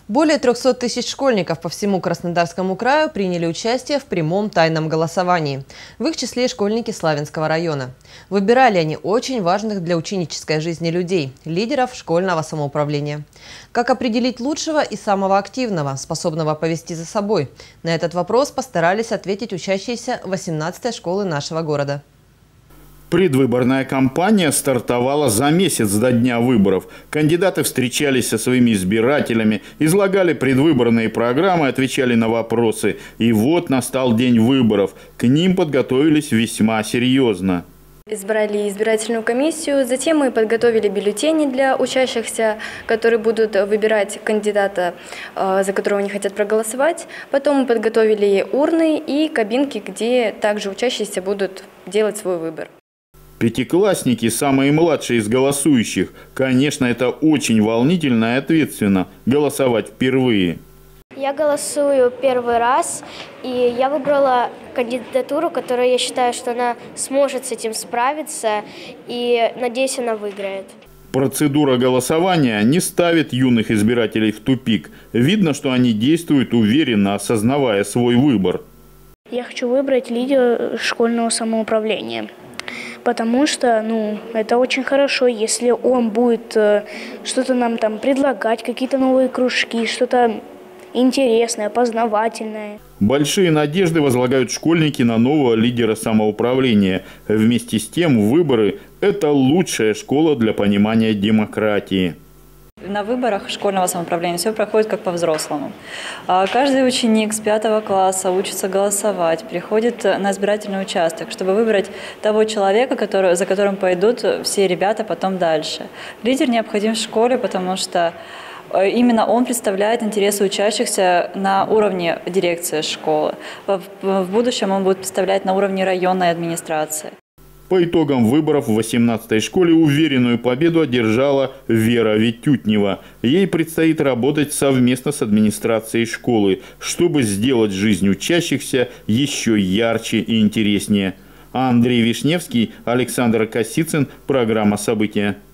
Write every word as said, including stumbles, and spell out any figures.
Более трёхсот тысяч школьников по всему Краснодарскому краю приняли участие в прямом тайном голосовании. В их числе и школьники Славянского района. Выбирали они очень важных для ученической жизни людей – лидеров школьного самоуправления. Как определить лучшего и самого активного, способного повести за собой? На этот вопрос постарались ответить учащиеся восемнадцатой школы нашего города. Предвыборная кампания стартовала за месяц до дня выборов. Кандидаты встречались со своими избирателями, излагали предвыборные программы, отвечали на вопросы. И вот настал день выборов. К ним подготовились весьма серьезно. Избрали избирательную комиссию, затем мы подготовили бюллетени для учащихся, которые будут выбирать кандидата, за которого они хотят проголосовать. Потом мы подготовили урны и кабинки, где также учащиеся будут делать свой выбор. Пятиклассники – самые младшие из голосующих. Конечно, это очень волнительно и ответственно – голосовать впервые. Я голосую первый раз, и я выбрала кандидатуру, которую я считаю, что она сможет с этим справиться, и надеюсь, она выиграет. Процедура голосования не ставит юных избирателей в тупик. Видно, что они действуют уверенно, осознавая свой выбор. Я хочу выбрать лидера школьного самоуправления. Потому что, ну, это очень хорошо, если он будет э, что-то нам там предлагать, какие-то новые кружки, что-то интересное, познавательное. Большие надежды возлагают школьники на нового лидера самоуправления. Вместе с тем, выборы – это лучшая школа для понимания демократии. На выборах школьного самоуправления все проходит как по-взрослому. Каждый ученик с пятого класса учится голосовать, приходит на избирательный участок, чтобы выбрать того человека, который, за которым пойдут все ребята потом дальше. Лидер необходим в школе, потому что именно он представляет интересы учащихся на уровне дирекции школы. В будущем он будет представлять на уровне районной администрации. По итогам выборов в восемнадцатой школе уверенную победу одержала Вера Витютнева. Ей предстоит работать совместно с администрацией школы, чтобы сделать жизнь учащихся еще ярче и интереснее. Андрей Вишневский, Александр Косицын. Программа «События».